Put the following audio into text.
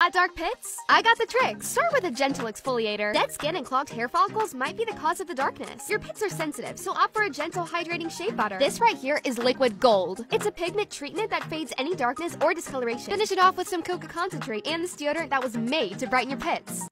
Got dark pits? I got the trick. Start with a gentle exfoliator. Dead skin and clogged hair follicles might be the cause of the darkness. Your pits are sensitive, so opt for a gentle hydrating shea butter. This right here is liquid gold. It's a pigment treatment that fades any darkness or discoloration. Finish it off with some coca concentrate and this deodorant that was made to brighten your pits.